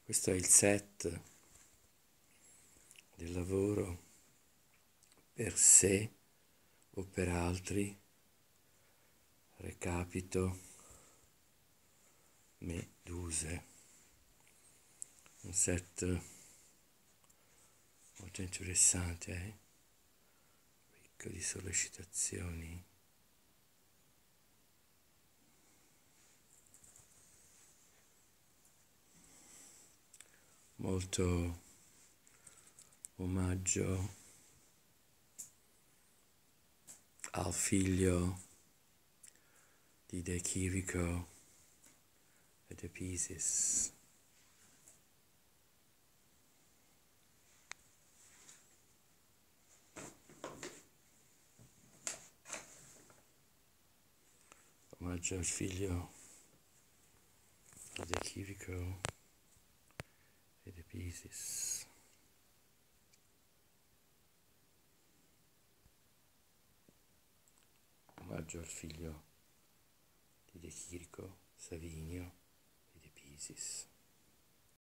Questo è il set del lavoro per sé o per altri. Recapito Meduse, un set molto interessante, ricco di sollecitazioni. Molto omaggio al figlio di De Chirico e De Pisis. Omaggio al figlio di De Chirico e De Pisis. Omaggio al figlio di De Chirico, Savinio e De Pisis.